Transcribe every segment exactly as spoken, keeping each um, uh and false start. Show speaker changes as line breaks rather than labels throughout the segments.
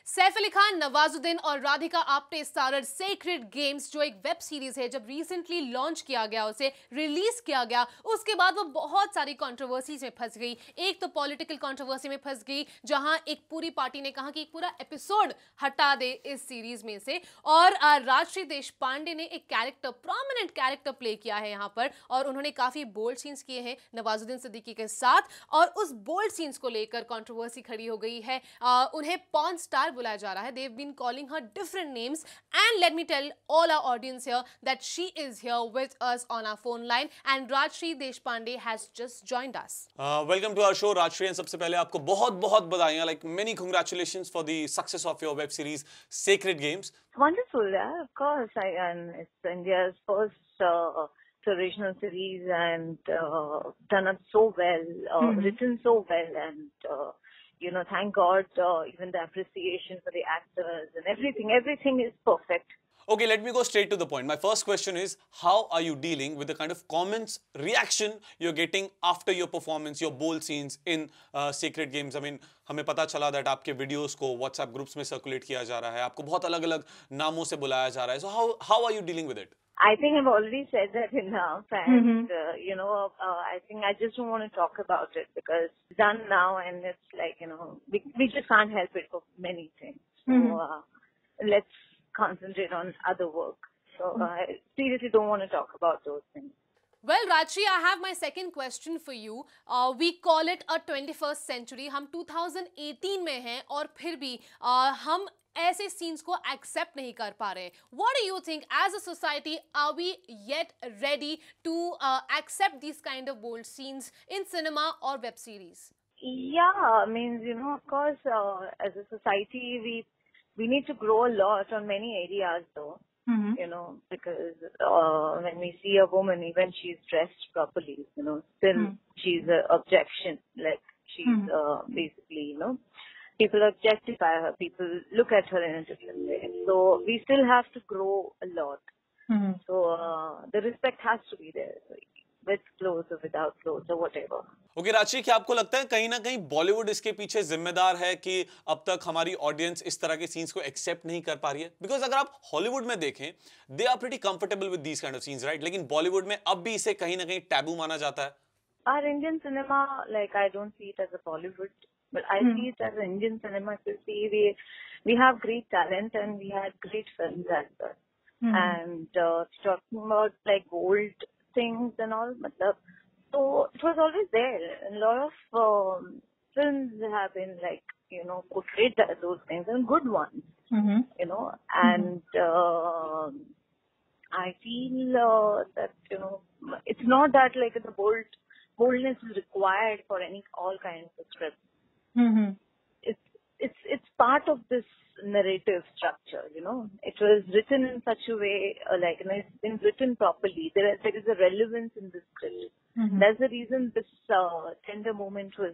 सैफ अली खान, नवाजुद्दीन और Radhika Apte starrer Sacred Games जो एक वेब सीरीज है, जब रिसेंटली लॉन्च किया गया, उसे रिलीज किया गया, उसके बाद वो बहुत सारी कंट्रोवर्सीज में फंस गई। एक तो पॉलिटिकल कंट्रोवर्सी में फंस गई, जहां एक पूरी पार्टी ने कहा कि एक पूरा एपिसोड हटा दे इस सीरीज में से। और राजश्री देशपांडे ने एक कैरेक्टर, प्रोमिनेंट कैरेक्टर प्ले किया है यहाँ पर, और उन्होंने काफी बोल्ड सीन्स किए हैं नवाजुद्दीन सिद्दीकी के साथ, और उस बोल्ड सीन्स को लेकर कंट्रोवर्सी खड़ी हो गई है। आ, उन्हें पॉर्न स्टार बुलाया जा रहा है। They've been calling her different names, and let me tell all our audience here that she is here with us on our phone line, and Rajshri Deshpande has just joined us.
Uh, welcome to our show, Rajshri, and सबसे पहले आपको बहुत बहुत बधाइयाँ, like many congratulations for the success of your web series Sacred Games.
Wonderful, yeah, of course. I, and it's India's first uh, original series, and uh, done up so well, uh, mm-hmm. written so well, and uh, you know, thank God, uh, even the appreciation for the actors and everything, everything is perfect.
Okay, let me go straight to the point. My first question is, how are you dealing with the kind of comments, reaction you're getting after your performance, your bold scenes in uh, Sacred Games? I mean, हमें पता चला that आपके videos को WhatsApp groups में circulate किया जा रहा है, आपको बहुत अलग-अलग नामों से बुलाया जा रहा है. So how how are you dealing with it?
I think I've already said that enough, and mm-hmm. uh, you know, uh, I think I just don't want to talk about it because it's done now, and it's like, you know, we we just can't help it for many things. Mm-hmm. So uh, let's concentrate on other work. So mm-hmm. I seriously don't want to talk about those things.
Well, Rajshri, I have my second question for you. Uh, we call it a twenty-first century. हम twenty eighteen में हैं, और फिर भी uh, हम ऐसे scenes को accept नहीं कर पा रहे. What do you think, as a society, are we yet ready to uh, accept these kind of bold scenes in cinema or web series?
Yeah, I mean, you know, of course, uh, as a society, we we need to grow a lot on many areas, though. Mm-hmm. You know, because uh, when we see a woman, even she's dressed properly, you know, still mm-hmm. she's an objection. Like she's mm-hmm. uh, basically, you know, people objectify her, people look at her in a different way. So we still have to grow a lot. Mm-hmm. So uh, the respect has to be there, with clothes or without clothes or whatever.
Okay, Rajshri, क्या आपको लगता है कहीं ना कहीं बॉलीवुड इसके पीछे जिम्मेदार है कि अब तक हमारी ऑडियंस इस तरह के सीन्स को एक्सेप्ट नहीं कर पा रही है? बिकॉज अगर आप हॉलीवुड में देखें, they are pretty comfortable with these kind of scenes, right? लेकिन बॉलीवुड में अब भी इसे कहीं ना कहीं टैबू माना जाता है.
Our Indian cinema, like, I don't see it as a Bollywood, but I mm. see it as an Indian cinema. If you see, we we have great talent and we had great films as well. Mm. And uh, talking about like old things and all, matlab, so it was always there. A lot of um, films have been like, you know, portrayed those things, and good ones, mm-hmm. you know. And mm-hmm. uh, I feel uh, that, you know, it's not that like the bold boldness is required for any all kinds of scripts. Mm-hmm. It's it's it's part of this narrative structure, you know. It was written in such a way, uh, like, you know, it's been written properly. There is, there is a relevance in the script. Mm-hmm. That's the reason this uh, tender moment was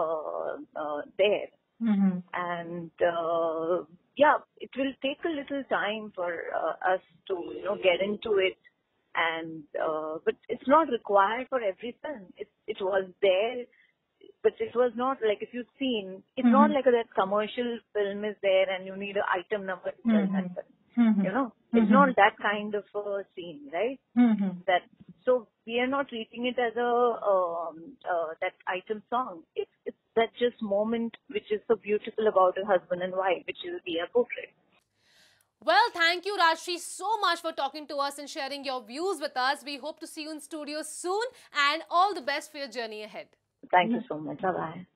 uh, uh, there. Mm-hmm. And uh, yeah, it will take a little time for uh, us to, you know, get into it. And uh, but it's not required for every film. It it was there, but it was not like, if you've seen, it's mm-hmm. not like that commercial film is there and you need an item number to tell mm-hmm. that film. Mm-hmm. You know, mm-hmm. it's not that kind of a scene, right? Mm-hmm. That so we are not treating it as a um, uh, that item song. It's it's that just moment which is so beautiful about a husband and wife, which will be a portrait.
Well, thank you, Rajshri, so much for talking to us and sharing your views with us. We hope to see you in studio soon, and all the best for your journey ahead.
Thank you so much. Bye-bye.